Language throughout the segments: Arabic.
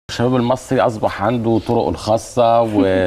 الشباب المصري أصبح عنده طرقه الخاصة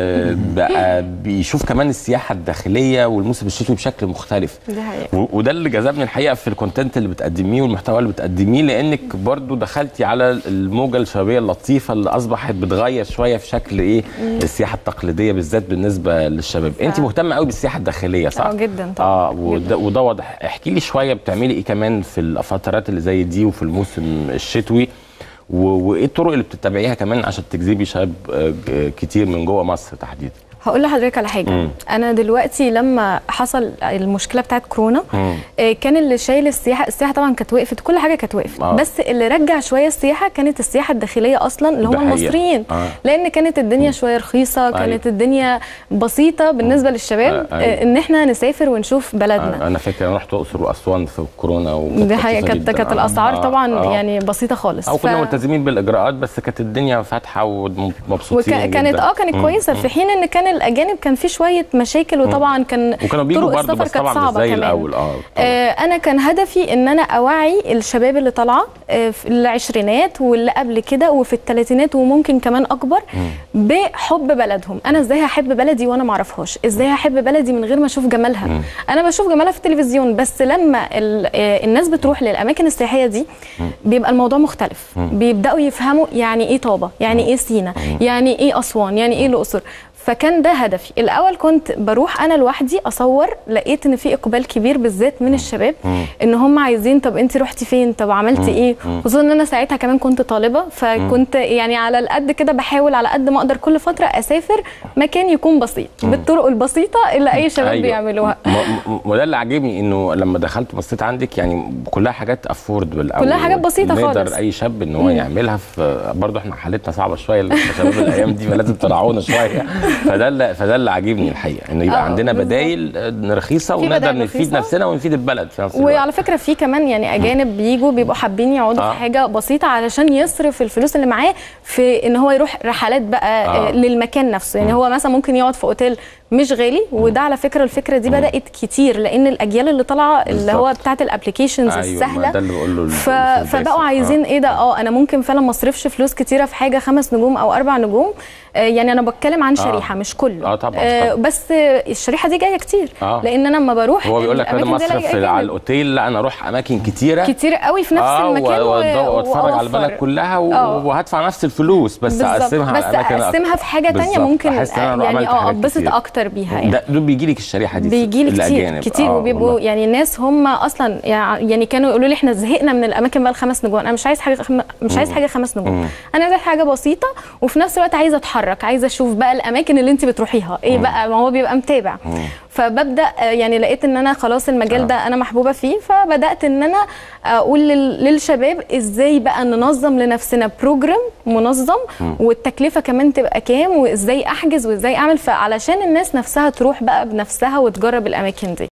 وبقى بيشوف كمان السياحة الداخلية والموسم الشتوي بشكل مختلف. ده حقيقي. وده اللي جذبني الحقيقة في الكونتنت اللي بتقدميه والمحتوى اللي بتقدميه، لأنك برضو دخلتي على الموجة الشبابية اللطيفة اللي أصبحت بتغير شوية في شكل السياحة التقليدية بالذات بالنسبة للشباب. أنت مهتمة قوي بالسياحة الداخلية صح؟ جدا طبعا. وده واضح. احكي لي شوية بتعملي إيه كمان في الفترات اللي زي دي وفي الموسم الشتوي، وايه الطرق اللي بتتبعيها كمان عشان تجذبي شباب كتير من جوه مصر تحديدا؟ هقول لحضرتك على حاجه. انا دلوقتي لما حصل المشكله بتاعت كورونا كان اللي شايل السياحه طبعا كانت وقفت، كل حاجه كانت وقفت. بس اللي رجع شويه السياحه كانت السياحه الداخليه اصلا اللي هم المصريين. لان كانت الدنيا شويه رخيصه، كانت الدنيا بسيطه بالنسبه للشباب ان احنا نسافر ونشوف بلدنا. انا فاكر انا رحت اقصر واسوان في كورونا دي حقيقه كانت الاسعار طبعا يعني بسيطه خالص، او كنا ملتزمين بالاجراءات بس كانت الدنيا فاتحه ومبسوطين كانت كويسه في حين ان كان الاجانب كان في شويه مشاكل، وطبعا وكانوا بيجوا برضه بس طبعا مش زي الاول. انا كان هدفي ان انا اوعي الشباب اللي طالعه في العشرينات واللي قبل كده وفي الثلاثينات وممكن كمان اكبر بحب بلدهم. انا ازاي هحب بلدي وانا ما اعرفهاش؟ ازاي هحب بلدي من غير ما اشوف جمالها؟ انا بشوف جمالها في التلفزيون، بس لما الناس بتروح للاماكن السياحيه دي بيبقى الموضوع مختلف. بيبداوا يفهموا يعني ايه طابه، يعني ايه سينا، يعني ايه اسوان، يعني ايه الاقصر. فكان ده هدفي الاول. كنت بروح انا لوحدي اصور، لقيت ان في اقبال كبير بالذات من الشباب ان هم عايزين طب انت رحتي فين، طب عملتي ايه. خصوصا ان انا ساعتها كمان كنت طالبه، فكنت يعني على القد كده بحاول على قد ما اقدر كل فتره اسافر مكان يكون بسيط بالطرق البسيطه اللي اي شباب بيعملوها. وده اللي عاجبني انه لما دخلت بصيت عندك يعني كلها حاجات افوردبل، كلها حاجات بسيطه خالص يقدر اي شاب ان هو يعملها. برضه احنا حالتنا صعبه شويه الشباب الايام دي، فلازم تراعونا شويه. فده اللي عاجبني الحقيقه، ان يبقى عندنا بدايل رخيصه ونقدر نفيد نفسنا ونفيد البلد في نفس الوقت. وعلى فكره في كمان يعني اجانب بيجوا بيبقوا حابين يقعدوا في حاجه بسيطه علشان يصرف الفلوس اللي معاه في ان هو يروح رحلات بقى للمكان نفسه. يعني هو مثلا ممكن يقعد في اوتيل مش غالي، وده على فكره الفكره دي بدات كتير لان الاجيال اللي طالعه اللي هو بتاعت الابلكيشنز السهله ده اللي بقول له فبقوا عايزين ايه ده انا ممكن فعلا ما اصرفش فلوس كتيره في حاجه 5 نجوم او 4 نجوم. يعني انا بتكلم عن شريحه مش كله. طبعا. بس الشريحه دي جايه كتير لان انا لما بروح هو بيقول لك انا مصرف على الاوتيل، لا انا اروح اماكن كتير قوي في نفس المكان واتفرج على البلد كلها وهدفع نفس الفلوس بس اقسمها على اماكن اقسمها في حاجه ثانيه ممكن يعني اتبسط اكتر بيها. يعني دول بيجي لك الشريحه دي بيجي لي كتير وبيبقوا يعني الناس هم اصلا يعني كانوا يقولوا لي احنا زهقنا من الاماكن بقى ال5 نجوم. انا مش عايز حاجه 5 نجوم. انا عايزه حاجه بسيطه وفي نفس الوقت عايزه اتحرك، عايزه اشوف بقى الاماكن اللي انت بتروحيها ايه بقى. ما هو بيبقى متابع. فببدا يعني لقيت ان انا خلاص المجال ده انا محبوبه فيه، فبدات ان انا اقول للشباب ازاي بقى ننظم لنفسنا بروجرام منظم والتكلفه كمان تبقى كام وازاي احجز وازاي اعمل، فعلشان الناس نفسها تروح بقى بنفسها وتجرب الاماكن دي.